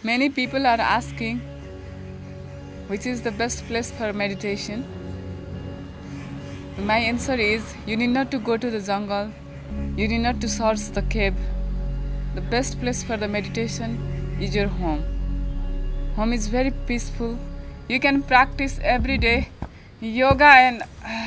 Many people are asking which is the best place for meditation. My answer is you need not to go to the jungle. You need not to search the cave. The best place for the meditation is your home. Home is very peaceful. You can practice every day yoga and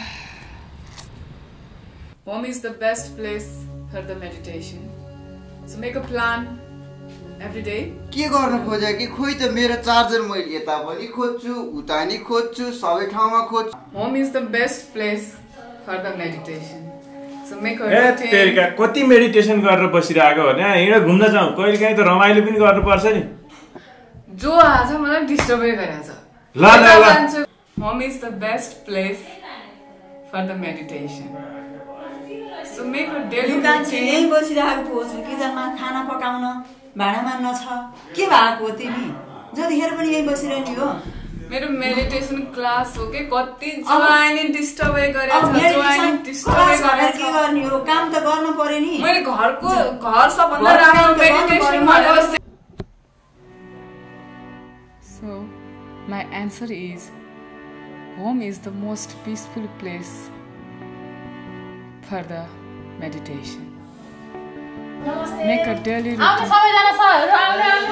home is the best place for the meditation. So make a plan every day. के गर्न खोजे कि खोइ त मेरो charger मैले यता पनि खोज्छु उता नि खोज्छु सबै ठाउँमा खोज्छु. Home is the best place for the meditation. So make a routine. तेरिका कति मेडिटेसन गरेर बसिरहेको हो नि हिँड घुम्न जाऊ कहिलेकाहीँ त रमाइलो पनि गर्नुपर्छ नि. जो आज मलाई डिस्टर्बै गरेछ. ल ल ल. Home is the best place for the meditation. So make a daily routine. यही बसिरहेको पो छु किचनमा खाना पकाउन भाडा मान्न छ के भएको तिमी जतिखेर पनि यही बसिरहनु हो. मेरो मेडिटेसन क्लास हो के कति जोइनी डिस्टर्बै गरेछ जोइनी डिस्टर्बै गरेछ के गर्ने हो काम त गर्न पर्यो नि. मैले घर सबभन्दा राम्रो मेडिटेसन भनेको. So my answer is home is the most peaceful place for the meditation. Make a daily routine.